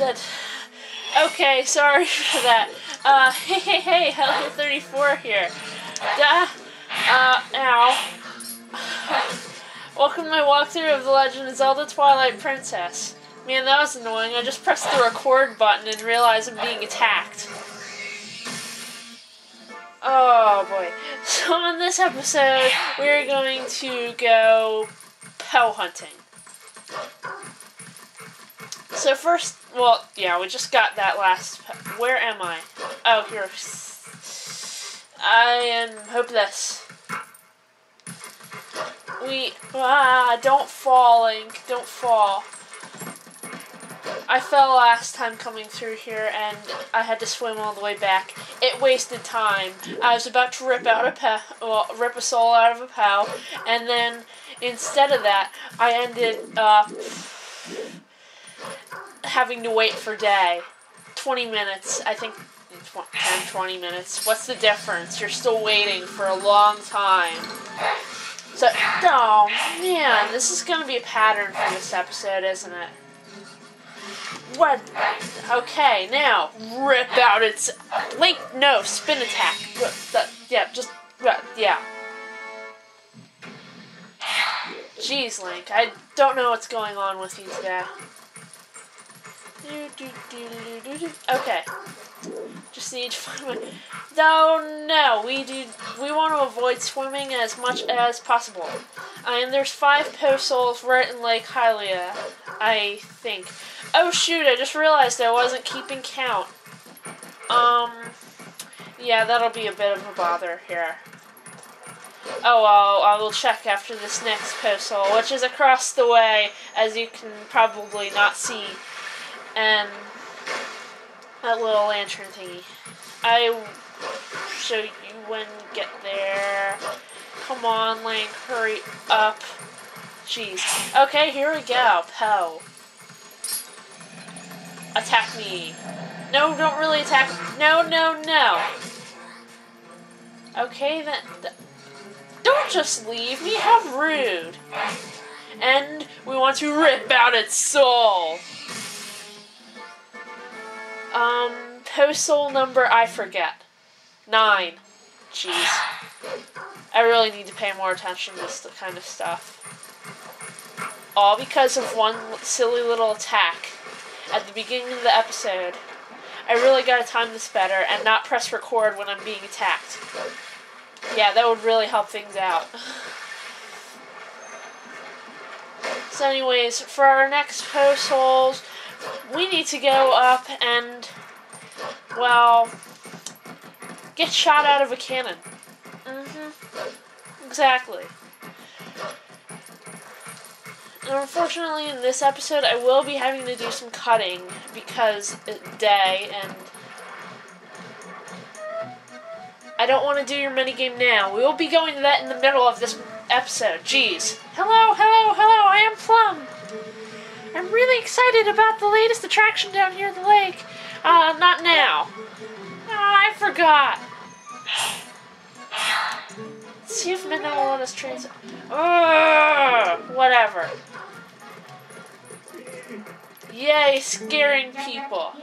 That. Okay, sorry for that. Hey, Hello 34 here. Ow. Welcome to my walkthrough of The Legend of Zelda Twilight Princess. Man, that was annoying. I just pressed the record button and realized I'm being attacked. Oh boy. So on this episode, we're going to go Poe hunting. So first, well, yeah, we just got that last. Where am I? Oh, here. I am hopeless. Don't fall, Link. Don't fall. I fell last time coming through here, and I had to swim all the way back. It wasted time. I was about to rip a soul out of a Poe, and then instead of that, I ended up having to wait for day. 20 minutes, I think 10, 20 minutes. What's the difference? You're still waiting for a long time. So, oh man, this is going to be a pattern for this episode, isn't it? What? Okay, now, rip out its... Link, no, spin attack. Yeah. Jeez, Link, I don't know what's going on with you today. Okay. Just need to find my... No, we want to avoid swimming as much as possible. And there's 5 Poe souls right in Lake Hylia, I think. Oh shoot, I just realized I wasn't keeping count. Yeah, that'll be a bit of a bother here. Oh well, I will check after this next Poe soul, which is across the way, as you can probably not see. And that little lantern thingy. I will show you when we get there. Come on, Link, hurry up. Jeez. Okay, here we go. Poe. Attack me. No, don't really attack me. No. Okay, then. Don't just leave me. How rude. And we want to rip out its soul. Poe soul number, I forget. 9. Jeez. I really need to pay more attention to this kind of stuff. All because of one silly little attack at the beginning of the episode. I really gotta time this better and not press record when I'm being attacked. Yeah, that would really help things out. So anyways, for our next Poe souls, we need to go up and, well, get shot out of a cannon. Exactly. And unfortunately, in this episode, I will be having to do some cutting because it's day, and I don't want to do your minigame now. We will be going to that in the middle of this episode. Jeez. Hello, I am Plum. I'm really excited about the latest attraction down here at the lake. Not now. I forgot. Let's see if Midna will let us transit. Whatever. Yay, scaring people.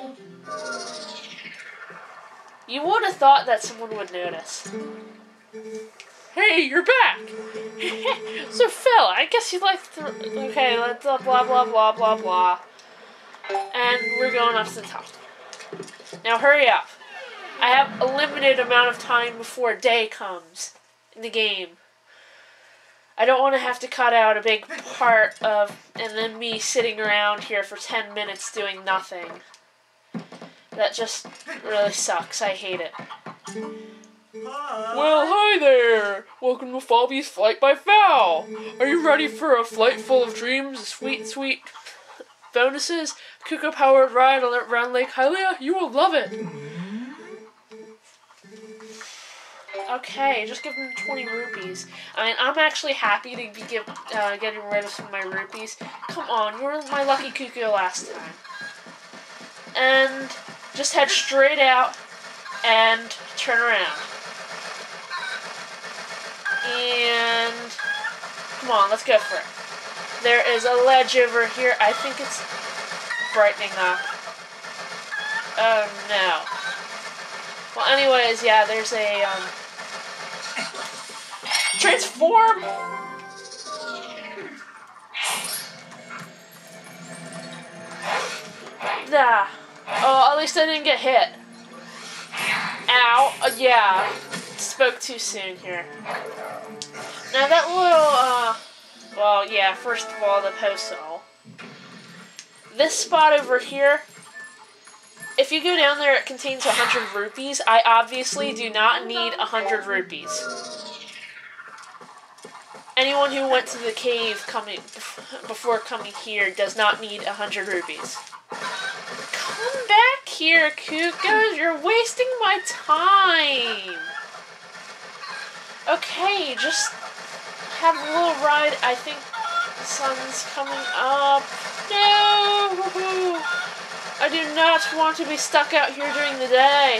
You would have thought that someone would notice. Hey, you're back! So, Phil, I guess you'd like to... Okay, let's blah, blah, blah. And we're going up to the top. Now, hurry up. I have a limited amount of time before day comes in the game. I don't want to have to cut out a big part of... and then me sitting around here for 10 minutes doing nothing. That just really sucks. I hate it. Well, hi there! Welcome to Falby's Flight by Fowl! Are you ready for a flight full of dreams, sweet bonuses, Kuka-powered ride around Lake Hylia? You will love it! Okay, just give them 20 rupees. I mean, I'm actually happy to be getting rid of some of my rupees. Come on, you were my lucky cuckoo last time. And just head straight out and turn around. And come on, let's go for it. There is a ledge over here. I think it's brightening up. no. Well, anyways, yeah, there's a, transform! Nah. Oh, at least I didn't get hit. Ow. Yeah. Spoke too soon here. Now that little, well, yeah, first of all, the postal. This spot over here, if you go down there, it contains 100 rupees. I obviously do not need 100 rupees. Anyone who went to the cave before coming here does not need 100 rupees. Come back here, Cuckoos. You're wasting my time. Okay, just have a little ride. I think the sun's coming up. No! I do not want to be stuck out here during the day.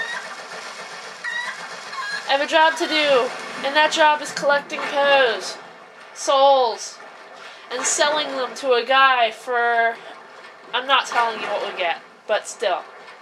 I have a job to do, and that job is collecting souls, and selling them to a guy for... I'm not telling you what we get, but still.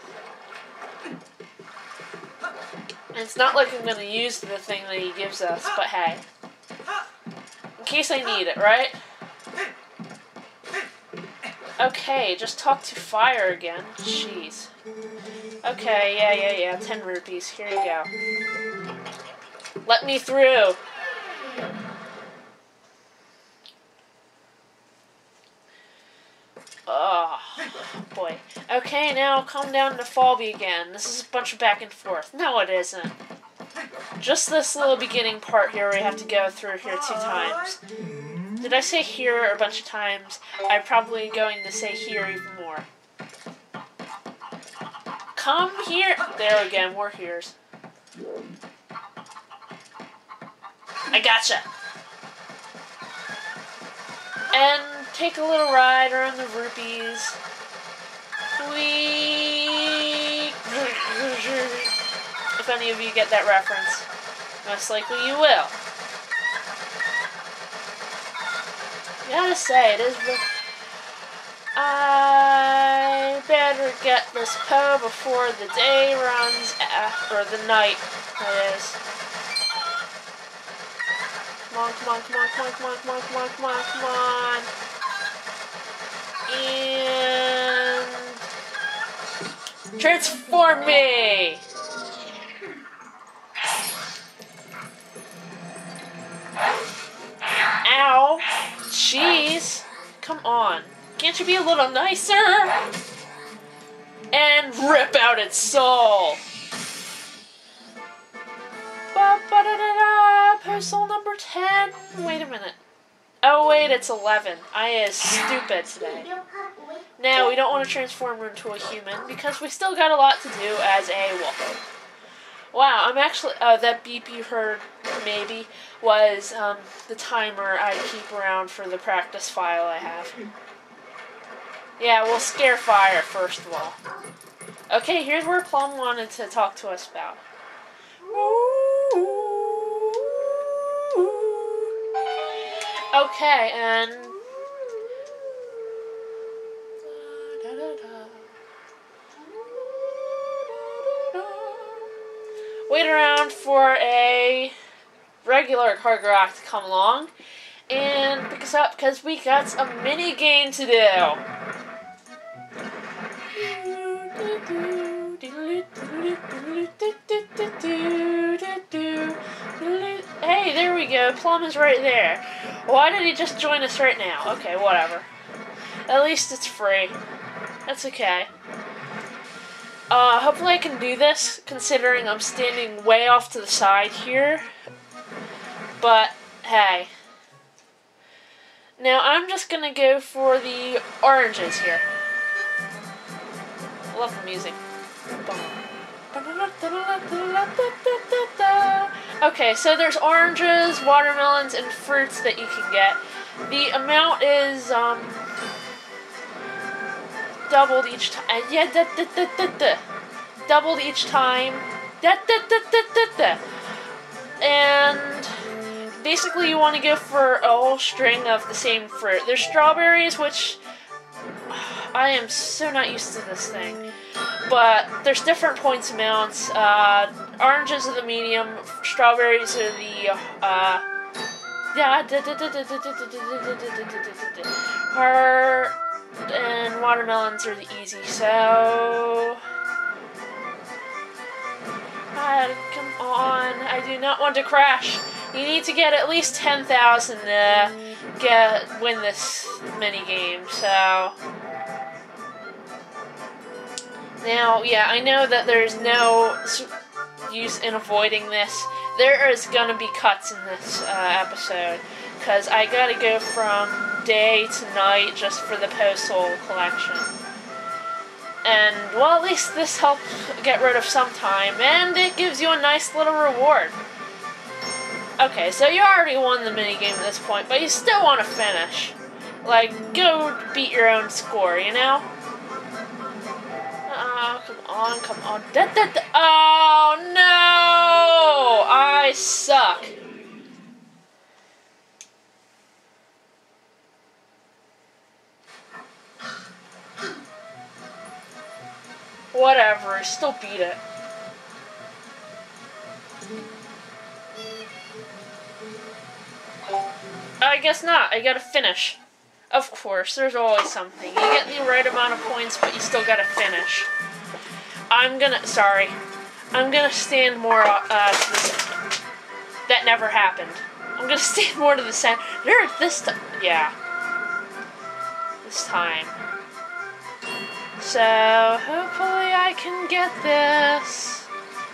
And it's not like I'm going to use the thing that he gives us, but hey. In case I need it, right? Okay, just talk to fire again. Jeez. Okay, yeah. 10 rupees. Here you go. Let me through. Oh, boy. Okay, now calm down to Falby again. This is a bunch of back and forth. No, it isn't. Just this little beginning part here where you have to go through here 2 times. Did I say here a bunch of times? I'm probably going to say here even more. Come here. There again, more here's. I gotcha. And take a little ride around the rupees. Whee! If any of you get that reference. Most likely you will. Gotta say, it is... I better get this Poe before the day runs out, or the night, that is. Come on. And... transform me! Ow! Jeez! Come on. Can't you be a little nicer? And rip out its soul! Postal number 10. Wait a minute. Oh wait, it's 11. I is stupid today. Now, we don't want to transform her into a human because we still got a lot to do as a wolf. Wow, I'm actually, that beep you heard, maybe, was the timer I keep around for the practice file I have. Yeah, we'll scare fire first of all. Okay, here's where Plum wanted to talk to us about. Okay, and... wait around for a regular Cargarok to come along and pick us up because we got a mini game to do. Hey, there we go. Plum is right there. Why did he just join us right now? Okay, whatever. At least it's free. That's okay. Hopefully I can do this, considering I'm standing way off to the side here. But, hey. Now, I'm just gonna go for the oranges here. I love the music. Okay, so there's oranges, watermelons, and fruits that you can get. The amount is, doubled each time. Doubled each time. And basically you want to go for a whole string of the same fruit. There's strawberries, which I am so not used to this thing. but there's different points amounts. Oranges are the medium, strawberries are the hard, and watermelons are the easy. So come on, I do not want to crash. You need to get at least 10,000 to win this mini game. So now, yeah, I know that there's no use in avoiding this. There is gonna be cuts in this episode because I gotta go from day to night just for the postal collection. And, well, at least this helps get rid of some time, and it gives you a nice little reward. Okay, so you already won the minigame at this point, but you still want to finish. Like, go beat your own score, you know? Come on. Oh, no! I suck. Whatever, still beat it. I guess not. I gotta finish. Of course, there's always something. You get the right amount of points, but you still gotta finish. I'm gonna stand more to the center. That never happened. I'm gonna stand more to the center. This time. Yeah. This time. So, hopefully I can get this.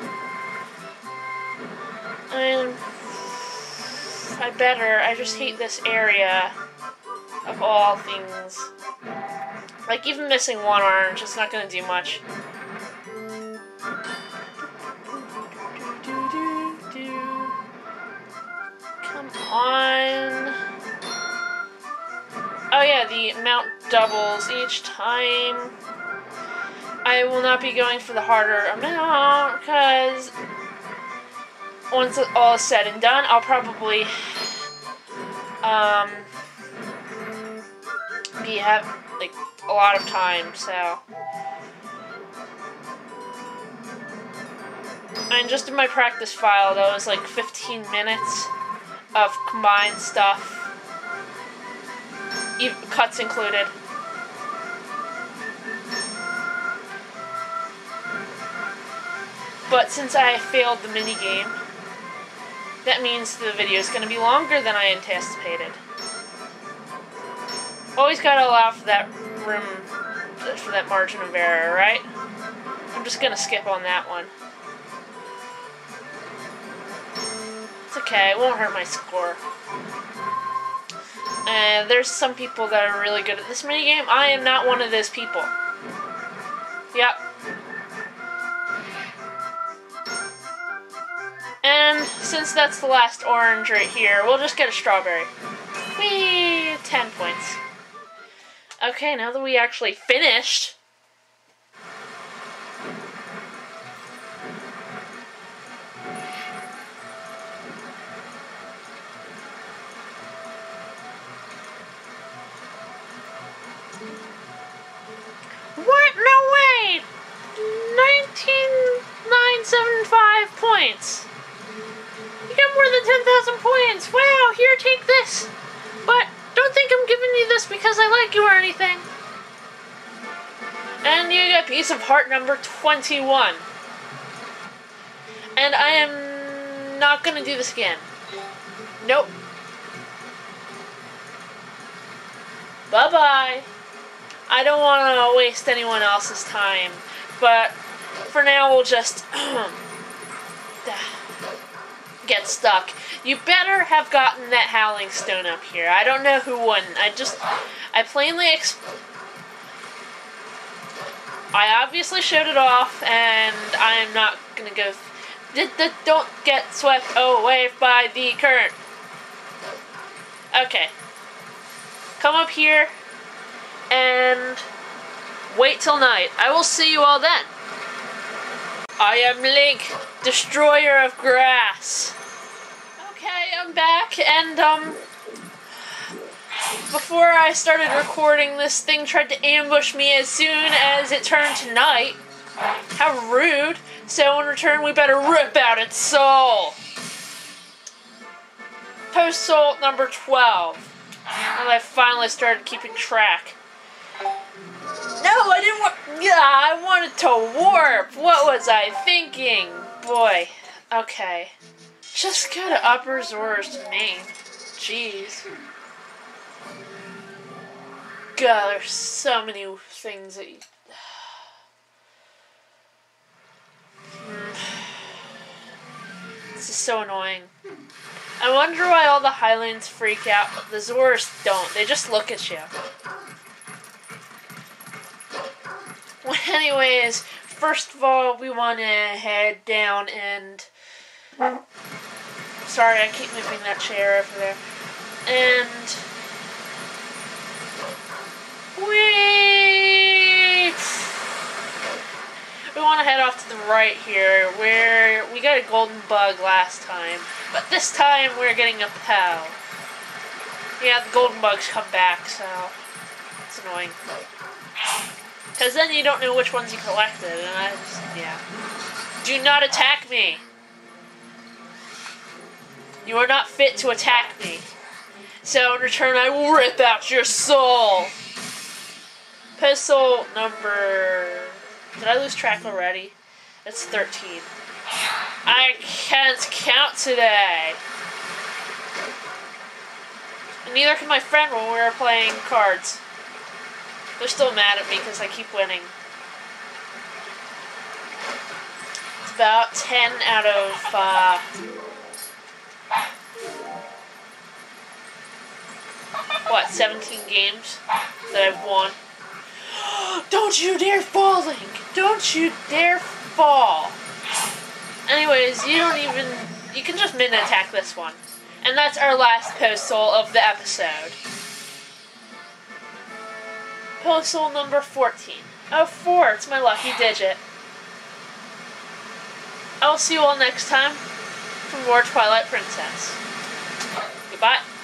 And I better. I just hate this area of all things. Like, even missing one orange, it's not gonna do much. Come on. Oh yeah, the amount doubles each time. I will not be going for the harder amount, because once all is said and done, I'll probably have like a lot of time, so. And just in my practice file, that was like 15 minutes of combined stuff, cuts included. But since I failed the minigame, that means the video is going to be longer than I anticipated. Always got to allow for that room, for that margin of error, right? I'm just going to skip on that one. It's okay, it won't hurt my score. And there's some people that are really good at this minigame. I am not one of those people. Yep. And since that's the last orange right here, we'll just get a strawberry. Whee! 10 points. Okay, now that we actually finished. What? No way! 19,975 points. You got more than 10,000 points. Wow, here, take this. But don't think I'm giving you this because I like you or anything. And you get piece of heart number 21. And I am not going to do this again. Nope. Bye-bye. I don't want to waste anyone else's time. But for now, we'll just get stuck. You better have gotten that Howling Stone up here. I don't know who won. I plainly I obviously showed it off, and I'm not gonna go. Don't get swept away by the current. Okay. Come up here and wait till night. I will see you all then. I am Link, destroyer of grass. Okay, I'm back, and before I started recording, this thing tried to ambush me as soon as it turned to night. How rude. So in return, we better rip out its soul. Post soul number 12. And I finally started keeping track. No, I didn't want... Yeah, I wanted to warp. What was I thinking? Boy. Okay. Just go to Upper Zora's domain. Jeez. God, there's so many things that you... This is so annoying. I wonder why all the Highlands freak out. The Zoras don't. They just look at you. Well, anyways, first of all, we want to head down and... Sorry, I keep moving that chair over there. And... We want to head off to the right here, where we got a golden bug last time. But this time, we're getting a POW. Yeah, the golden bugs come back, so... It's annoying. Because then you don't know which ones you collected, and I just... Yeah. Do not attack me! You are not fit to attack me. So, in return, I will rip out your soul! Pistol number... Did I lose track already? It's 13. I can't count today. And neither can my friend when we were playing cards. They're still mad at me because I keep winning. It's about 10 out of... what, 17 games that I've won. Don't you dare fall, Link! Don't you dare fall! Anyways, you can just minute attack this one. And that's our last post soul of the episode. Post soul number 14. Oh, 4, it's my lucky digit. I'll see you all next time for more Twilight Princess. Goodbye.